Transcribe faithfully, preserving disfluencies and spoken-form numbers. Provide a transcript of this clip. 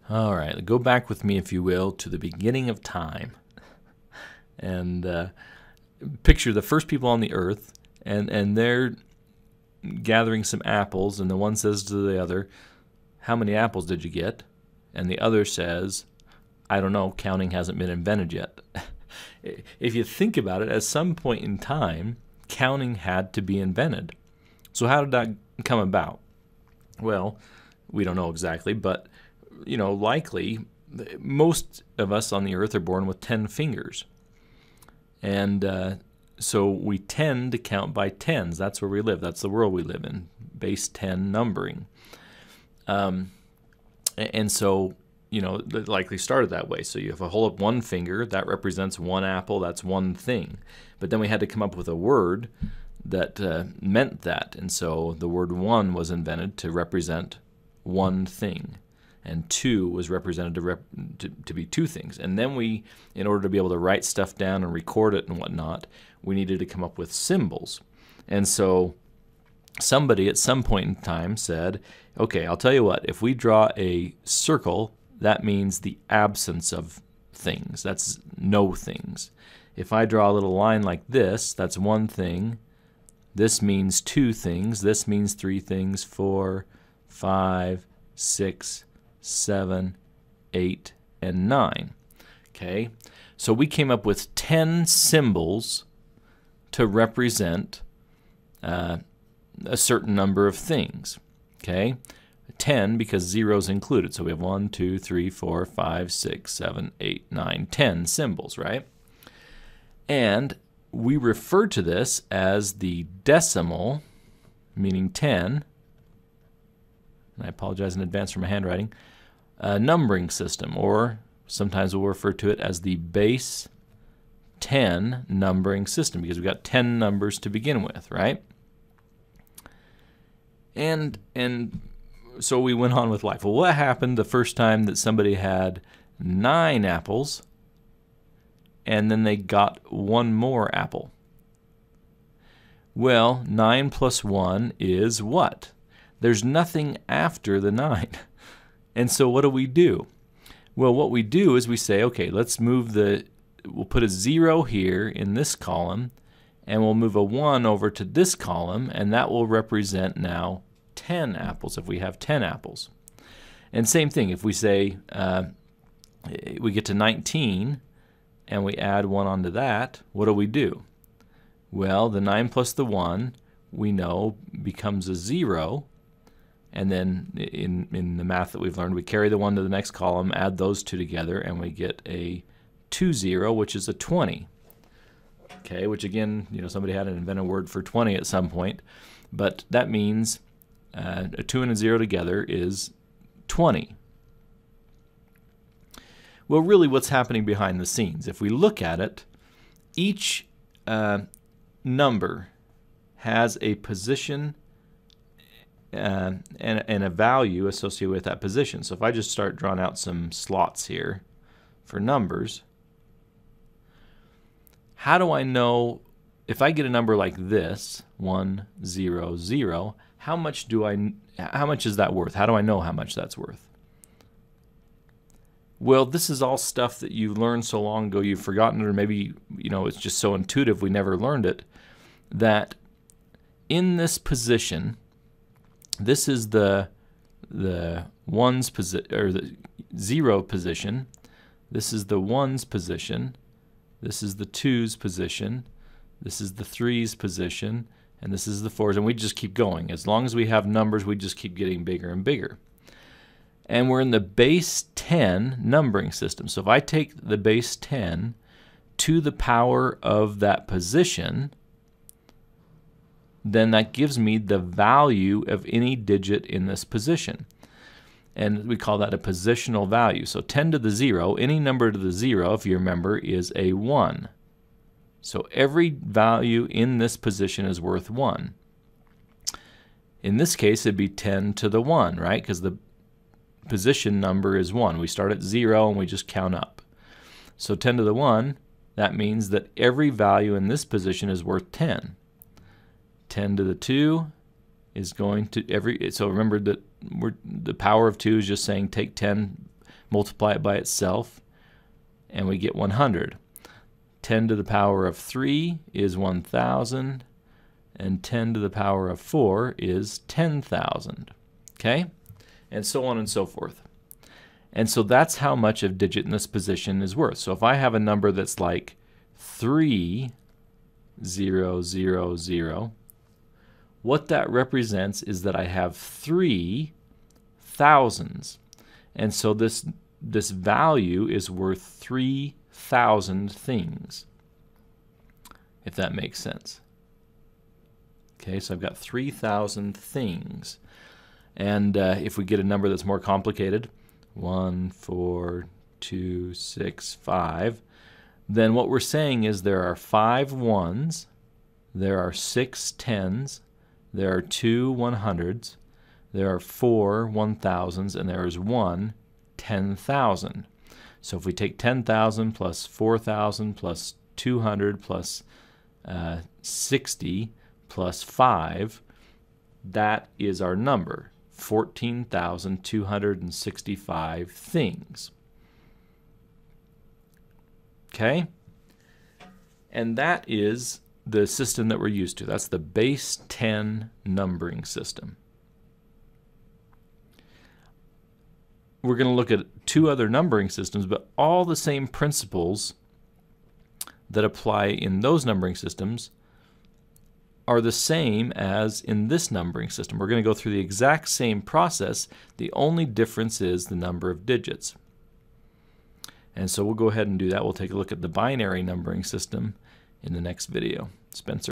All right, go back with me, if you will, to the beginning of time. And uh, picture the first people on the earth, and, and they're gathering some apples, and the one says to the other, "How many apples did you get?" And the other says, "I don't know, counting hasn't been invented yet." If you think about it, at some point in time, counting had to be invented. So how did that come about? Well, we don't know exactly, but you know, likely most of us on the earth are born with ten fingers. And uh, so we tend to count by tens. That's where we live. That's the world we live in, base ten numbering. Um, and so, you know, it likely started that way. So you have a hold up one finger, that represents one apple, that's one thing. But then we had to come up with a word that uh, meant that. And so the word one was invented to represent one thing. And two was represented to, rep to, to be two things. And then we, in order to be able to write stuff down and record it and whatnot, we needed to come up with symbols. And so somebody at some point in time said, okay, I'll tell you what, if we draw a circle, that means the absence of things. That's no things. If I draw a little line like this, that's one thing. This means two things. This means three things, four, five, six, seven, eight, and nine. Okay, so we came up with ten symbols to represent uh, a certain number of things. Okay, ten because zero is included. So we have one, two, three, four, five, six, seven, eight, nine, ten symbols, right? And we refer to this as the decimal, meaning ten. And I apologize in advance for my handwriting. Uh, numbering system, or sometimes we'll refer to it as the base ten numbering system, because we've got ten numbers to begin with, right? And and so we went on with life. Well, what happened the first time that somebody had nine apples and then they got one more apple? Well, nine plus one is what? There's nothing after the nine. And so what do we do? Well, what we do is we say, okay, let's move the, we'll put a zero here in this column, and we'll move a one over to this column, and that will represent now ten apples if we have ten apples. And same thing, if we say uh, we get to nineteen, and we add one onto that, what do we do? Well, the nine plus the one, we know, becomes a zero. And then in, in the math that we've learned, we carry the one to the next column, add those two together, and we get a two zero, which is a twenty. Okay, which again, you know, somebody had to invent a word for twenty at some point. But that means uh, a two and a zero together is twenty. Well, really what's happening behind the scenes, if we look at it, each uh, number has a position Uh, and, and a value associated with that position. So if I just start drawing out some slots here for numbers, how do I know if I get a number like this, one, zero, zero, how much do I, how much is that worth? How do I know how much that's worth? Well, this is all stuff that you learned so long ago you've forgotten, or maybe, you know, it's just so intuitive we never learned it, that in this position, this is the the ones position, or the zero position. This is the ones position. This is the twos position. This is the threes position, and this is the fours. And we just keep going. As long as we have numbers, we just keep getting bigger and bigger. And we're in the base ten numbering system. So if I take the base ten to the power of that position, then that gives me the value of any digit in this position. And we call that a positional value. So ten to the zero, any number to the zero, if you remember, is a one. So every value in this position is worth one. In this case, it'd be ten to the one, right? Because the position number is one. We start at zero and we just count up. So ten to the one, that means that every value in this position is worth ten. ten to the two is going to every, so remember that we're, the power of two is just saying take ten multiply it by itself, and we get one hundred. ten to the power of three is one thousand, and ten to the power of four is ten thousand. Okay? And so on and so forth. And so that's how much a digit in this position is worth. So if I have a number that's like three, zero, zero, zero, what that represents is that I have three thousands. And so this, this value is worth three thousand things, if that makes sense. Okay, so I've got three thousand things. And uh, if we get a number that's more complicated, one, four, two, six, five, then what we're saying is there are five ones, there are six tens, there are two one hundreds, there are four one thousands, and there is one ten thousand. So if we take ten thousand plus four thousand plus two hundred plus uh, sixty plus five, that is our number, fourteen thousand two hundred sixty-five things. Okay? And that is the system that we're used to. That's the base ten numbering system. We're going to look at two other numbering systems, but all the same principles that apply in those numbering systems are the same as in this numbering system. We're going to go through the exact same process. The only difference is the number of digits. And so we'll go ahead and do that. We'll take a look at the binary numbering system in the next video. Spencer.